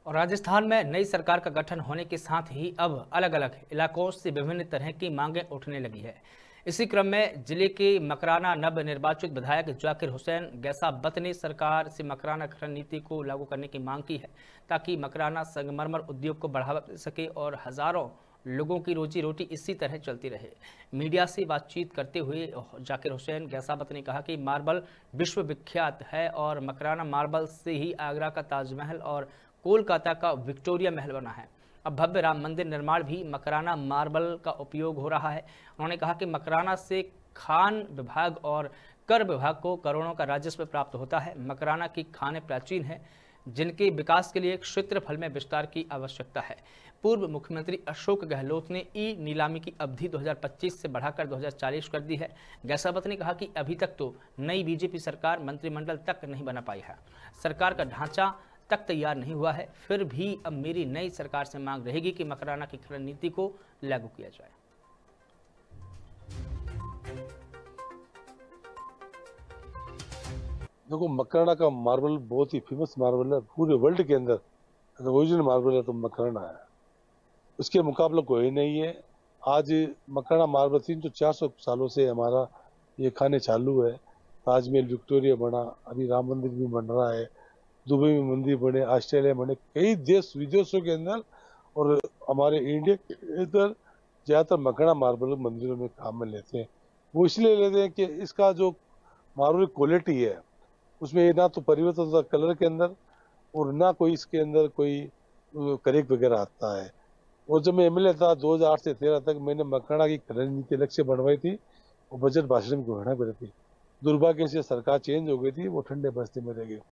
और राजस्थान में नई सरकार का गठन होने के साथ ही अब अलग अलग इलाकों से विभिन्न तरह की मांगें उठने लगी है। इसी क्रम में जिले के मकराना नव निर्वाचित विधायक जाकिर हुसैन गैसाबत ने सरकार से मकराना खनन नीति को लागू करने की मांग की है, ताकि मकराना संगमरमर उद्योग को बढ़ावा मिल सके और हजारों लोगों की रोजी रोटी इसी तरह चलती रहे। मीडिया से बातचीत करते हुए जाकिर हुसैन गैसाबत ने कहा कि मार्बल विश्व विख्यात है और मकराना मार्बल से ही आगरा का ताजमहल और कोलकाता का विक्टोरिया महल बना है। अब भव्य राम मंदिर निर्माण भी मकराना मार्बल का उपयोग हो रहा है। उन्होंने कहा कि मकराना से खान विभाग और कर विभाग को करोड़ों का राजस्व प्राप्त होता है। मकराना की खानें प्राचीन हैं, जिनके विकास के लिए क्षेत्रफल में विस्तार की आवश्यकता है। पूर्व मुख्यमंत्री अशोक गहलोत ने ई नीलामी की अवधि 2025 से बढ़ाकर 2040 कर दी है। गैसाबत ने कहा कि अभी तक तो नई बीजेपी सरकार मंत्रिमंडल तक नहीं बना पाई है, सरकार का ढांचा तक तैयार नहीं हुआ है। फिर भी अब मेरी नई सरकार से मांग रहेगी कि मकराना की खनन नीति को लागू किया जाए। देखो, मकराना का मार्बल बहुत ही फेमस मार्बल है। पूरे वर्ल्ड के अंदर ओरिजिनल मार्बल है तो मकराना है, उसके मुकाबला कोई नहीं है। आज मकराना मार्बल 300-400 सालों से हमारा ये खाने चालू है। ताजमहल, विक्टोरिया बना, अभी राम मंदिर भी बन रहा है, दुबई में मंदिर बने, ऑस्ट्रेलिया बने, कई देश विदेशों के अंदर और हमारे इंडिया के अंदर ज़्यादातर मकराना मार्बल मंदिरों में काम में लेते हैं। वो इसलिए लेते हैं कि इसका जो मार्बल क्वालिटी है उसमें ना तो परिवर्तन होता कलर के अंदर और ना कोई इसके अंदर कोई करेक वगैरह आता है। और जब मैं एमएलए था 2008 से 13 तक, मैंने मकराना की खनन नीति अलग से बनवाई थी और बजट भाषण में घोषणा करी थी। दुर्भाग्य से सरकार चेंज हो गई थी, वो ठंडे बस्ते में रह गई।